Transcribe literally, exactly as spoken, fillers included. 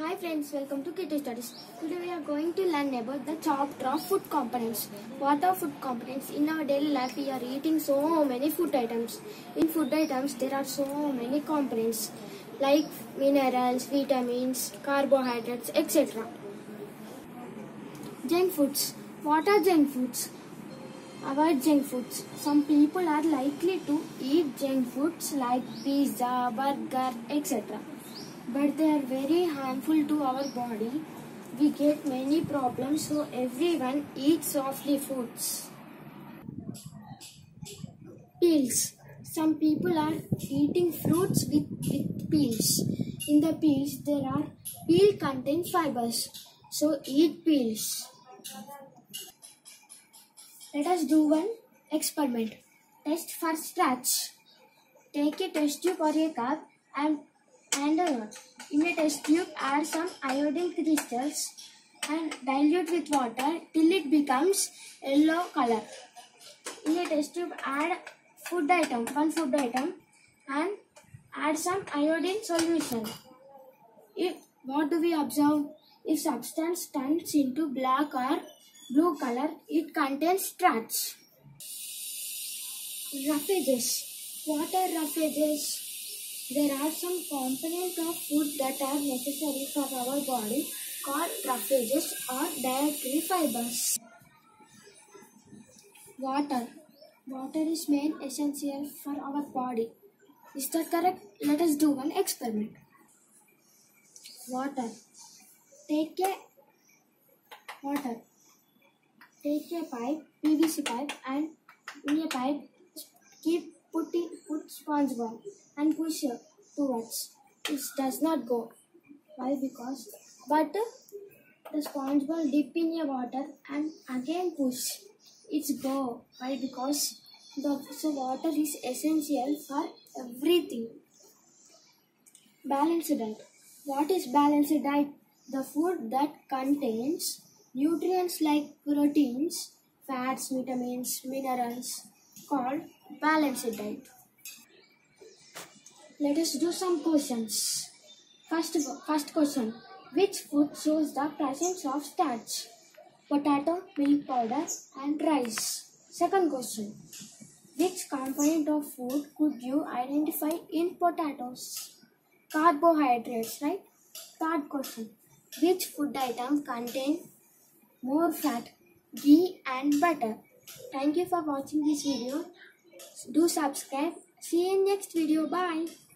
Hi friends, welcome to Kitty Studies. Today we are going to learn about the chapter of food components. What are food components? In our daily life we are eating so many food items. In food items there are so many components like minerals, vitamins, carbohydrates, et cetera. Junk foods. What are junk foods? Avoid junk foods. Some people are likely to eat junk foods like pizza, burger, et cetera. But they are very harmful to our body. We get many problems, so everyone eats softly foods. Peels. Some people are eating fruits with, with peels. In the peels, there are peel contain fibers, so eat peels. Let us do one experiment. Test for starch. Take a test tube or a cup and and uh, in a test tube add some iodine crystals and dilute with water till it becomes yellow color. In a test tube add food item, one food item and add some iodine solution. If, what do we observe? If substance turns into black or blue color, it contains starch. Roughages. What are roughages? There are some components of food that are necessary for our body called roughages or dietary fibers. Water. Water is main essential for our body. Is that correct? Let us do one experiment. Water. Take a water. Take a pipe, P V C pipe, and in a pipe keep putting put sponge ball and push towards. It does not go. Why? Because but the sponge ball dip in a water and again push. It's go. Why? Because the so water is essential for everything. Balanced diet. What is balanced diet? The food that contains nutrients like proteins, fats, vitamins, minerals, called balanced diet. Let us do some questions. First, first question. Which food shows the presence of starch? Potato, milk powder and rice. Second question. Which component of food could you identify in potatoes? Carbohydrates, right? Third question. Which food item contain more fat? Ghee and butter. Thank you for watching this video. Do subscribe. See you in next video. Bye.